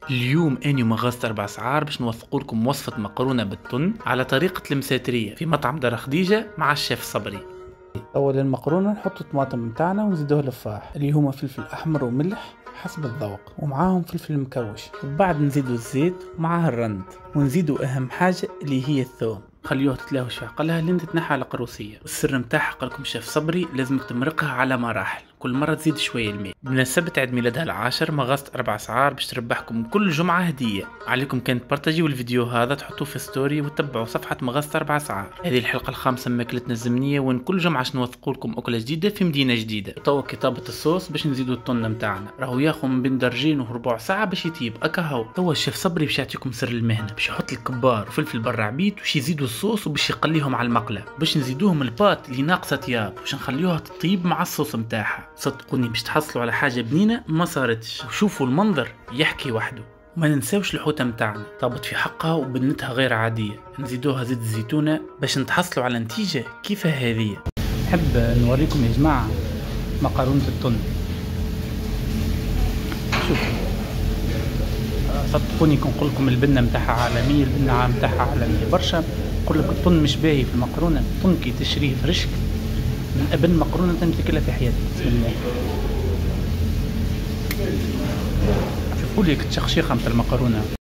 اليوم اني ومغازة 4 اسعار باش نوثقوا لكم وصفة مقرونة بالتن على طريقة المساترية في مطعم دار خديجة مع الشيف صبري. اول المقرونه نحط الطماطم متاعنا ونزيدوه الفاح اللي هما فلفل احمر وملح حسب الذوق، ومعاهم فلفل مكوش، وبعد نزيدو الزيت ومعاه الرند، ونزيدو اهم حاجه اللي هي الثوم. خليوها تتلاوش في عقلها لين تتنحى على القروسيه. السر متاعها قالكم الشيف صبري لازمك تمرقها على مراحل، كل مرة تزيد شوية الماء. بمناسبة عيد ميلادها العاشر مغازة 4 اسعار باش تربحكم كل جمعة هدية. عليكم كانت تبارتاجيو الفيديو هذا تحطوه في ستوري وتتبعوا صفحة مغازة 4 اسعار. هذه الحلقة الخامسة من ماكلتنا الزمنية، وين كل جمعة نوثقوا لكم أكلة جديدة في مدينة جديدة. توا كتابة الصوص باش نزيدوا الطن متاعنا، راهو ياخذ من بين درجين وربع ساعة باش يطيب اكاهو. توا الشيف صبري باش يعطيكم سر المهنة، باش يحط الكبار وفلفل برا عبيد باش يزيدوا الصوص وباش يقليهم على المقلة، باش نزيدوهم البات اللي ناقصة طياب باش نخليوها تطيب مع الصوص متاعها. صدقوني باش تحصلوا على حاجة بنينة ما صارتش، وشوفوا المنظر يحكي وحده. وما ننساوش الحوتة متاعنا طابت في حقها وبنتها غير عادية، نزيدوها زيت الزيتونة باش نتحصلوا على نتيجة كيف هذه. نحب نوريكم يا جماعه مقرونه التن. شوفوا صدقوني كنقول لكم البنه متاعها عالميه، البنه متاعها عالميه برشا. نقول لك الطن مش باهي في المقرونه، الطن كي تشريه فريشك من ابن مقرونه تاكلها في حياتك. بسم الله. شوفوا لي التشخشيخه متاع المقرونه.